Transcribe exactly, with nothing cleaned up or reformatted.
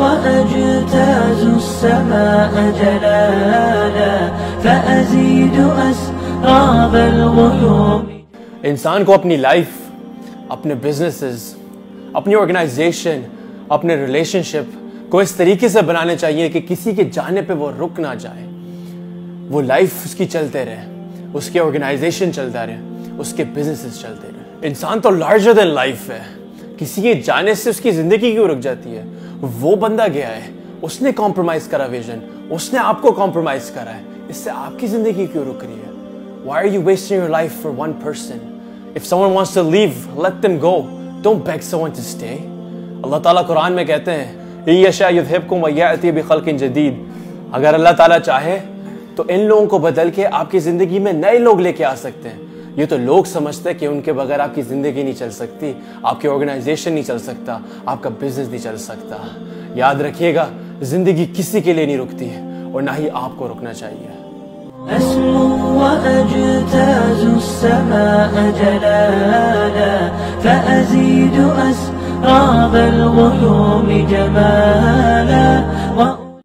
وأجتاز السماء جلالا فأزيد أسراب الغيوم. انسان کو اپنی لائف، اپنے بزنسز، اپنی آرگنائزیشن، اپنے ریلیشن شپ کو اس طریقے سے بنانے چاہیے کہ کسی کے جانے پہ وہ رک نہ جائے. وہ لائف اس کی چلتے رہے، اس کی آرگنائزیشن چلتا رہے، اس کے بزنسز چلتے رہے. انسان تو لارجر دین لائف ہے. کسی کے جانے سے اس کی زندگی کیوں رک جاتی ہے؟ وہ بندہ گیا ہے، اس نے کمپرومائز کرا ویژن، اس نے آپ کو کمپرومائز کرا ہے، اس سے آپ کی زندگی کیوں رک رہی ہے؟ Why are you wasting your life for one person? If someone wants to leave, let them go. Don't beg someone to stay. اللہ تعالیٰ قرآن میں کہتے ہیں إِن يَشَأْ يُذْهِبْكُمْ وَيَأْتِي بِخَلْقٍ جَدِيدٍ. اگر اللہ تعالیٰ چاہے تو ان لوگوں کو بدل کے آپ کی زندگی میں نئے لوگ لے کے آ سکتے ہیں. یہ تو لوگ سمجھتے کہ ان کے بغیر آپ کی زندگی نہیں چل سکتی، آپ کی آرگنائزیشن نہیں چل سکتا، آپ کا بزنس نہیں چل سکتا. یاد رکھیے گا، زندگی کسی کے لیے نہیں رکتی اور نہ ہی آپ کو رکنا چاہیے. أسمو وأجتاز السماء جلالا فأزيد أسراب الغيوم جمالا